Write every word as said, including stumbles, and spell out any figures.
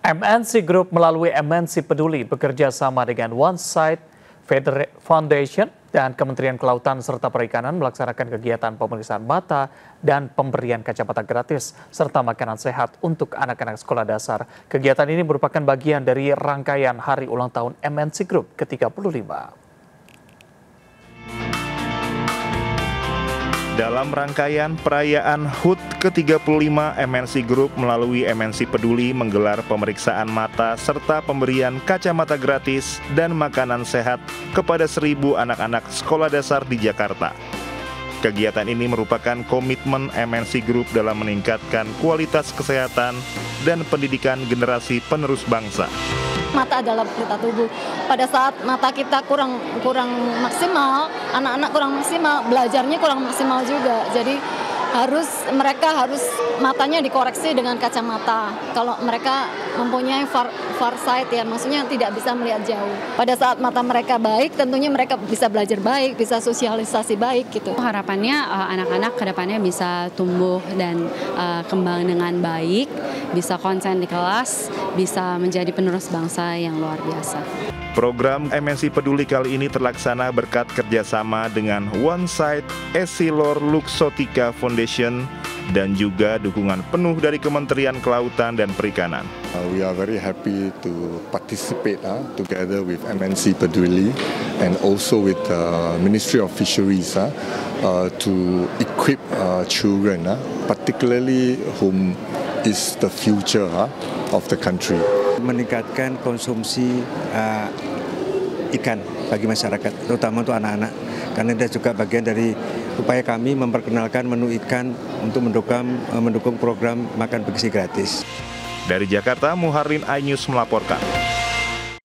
M N C Group melalui M N C Peduli bekerja sama dengan One Sight Foundation dan Kementerian Kelautan serta Perikanan melaksanakan kegiatan pemeriksaan mata dan pemberian kacamata gratis serta makanan sehat untuk anak-anak sekolah dasar. Kegiatan ini merupakan bagian dari rangkaian hari ulang tahun M N C Group ke tiga puluh lima. Dalam rangkaian perayaan H U T ke tiga puluh lima, M N C Group melalui M N C Peduli menggelar pemeriksaan mata serta pemberian kacamata gratis dan makanan sehat kepada seribu anak-anak sekolah dasar di Jakarta. Kegiatan ini merupakan komitmen M N C Group dalam meningkatkan kualitas kesehatan dan pendidikan generasi penerus bangsa. Mata adalah pelita tubuh. Pada saat mata kita kurang kurang maksimal, anak-anak kurang maksimal, belajarnya kurang maksimal juga. Jadi harus mereka harus matanya dikoreksi dengan kacamata. Kalau mereka mempunyai far, far sight ya, maksudnya tidak bisa melihat jauh. Pada saat mata mereka baik, tentunya mereka bisa belajar baik, bisa sosialisasi baik gitu. Harapannya anak-anak uh, kedepannya bisa tumbuh dan uh, kembang dengan baik, bisa konsen di kelas, bisa menjadi penerus bangsa yang luar biasa. Program M N C Peduli kali ini terlaksana berkat kerjasama dengan One Sight Essilor Luxottica Foundation dan juga dukungan penuh dari Kementerian Kelautan dan Perikanan. Uh, we are very happy to participate uh, together with M N C Peduli and also with the uh, Ministry of Fisheries uh, uh, to equip uh, children, uh, particularly whom is the future uh, of the country. Meningkatkan konsumsi uh, ikan bagi masyarakat, terutama untuk anak-anak. Karena itu juga bagian dari upaya kami memperkenalkan menu ikan untuk mendukung, mendukung program makan bergizi gratis. Dari Jakarta, Muharrin iNews melaporkan.